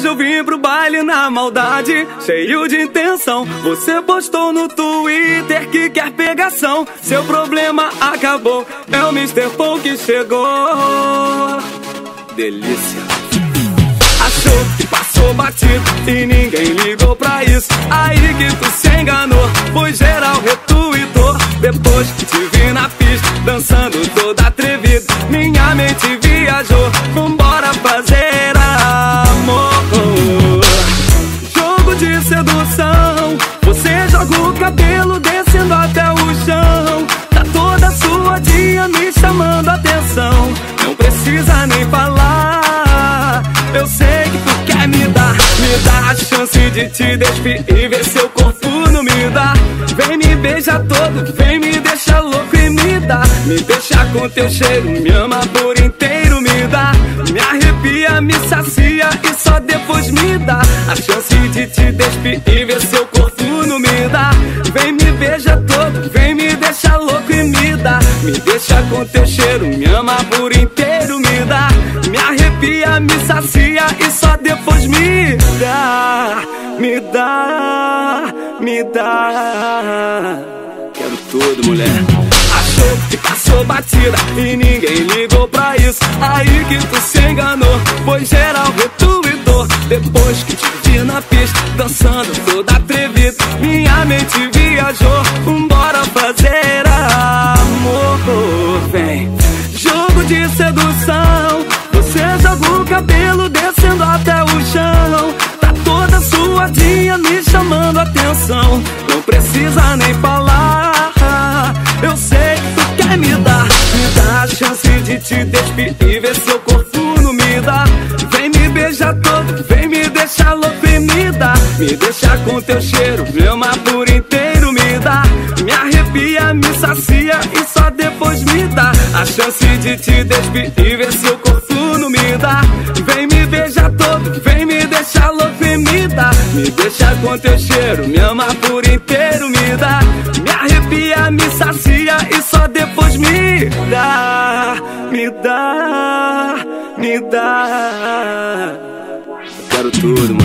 Hoje eu vim pro baile na maldade, cheio de intenção. Você postou no Twitter que quer pegação. Seu problema acabou, é o Mr. Paul que chegou. Delícia. Achou que passou batido e ninguém ligou pra isso. Aí que tu se enganou, foi geral retweetou. Depois que te vi na pista, dançando toda atrevida, minha mente viajou. Vambora fazer amor. Jogo de sedução, você joga o cabelo descendo até o chão. Tá toda suadinha me chamando a atenção. Não precisa nem falar, eu sei que tu quer me dar a chance de te despir e ver seu corpo não me dá. Vem me beija todo, vem me deixa louco e me dá. Me deixa com teu cheiro, me ama por inteiro, me dá. Me arrepia, me sacia e só depois me dá a chance de te despir e ver seu corpo não me dá. Vem me beija todo, vem me deixa louco e me dá. Me deixa com teu cheiro, me ama por inteiro, me dá. Me arrepia, me sacia e só depois me dá. Me dá, me dá. Quero tudo, mulher. Achou que passou batida e ninguém ligou pra isso. Aí que tu se enganou, foi geral retweetou. Depois que te vi na pista, dançando toda atrevida, minha mente viajou. Vambora fazer amor. Vem, jogo de sedução, você joga o cabelo descendo até o chão. Tá toda suadinha me chamando a atenção. Não precisa nem falar, eu sei que tu quer me dar a chance de te despir e ver seu corpo não me dá. Vem me beijar todo, vem me deixar louco e me dá. Me deixa com teu cheiro, me ama por inteiro, me dá. Me arrepia, me sacia e só depois me dá a chance de te despir e ver seu corpo não me dá. Vem me beijar todo, vem me deixar louco e me dá. Me deixa com teu cheiro, me ama por inteiro, me dá. Me arrepia, me sacia e só depois me dá. Me dá, me dá. Eu quero tudo, mano.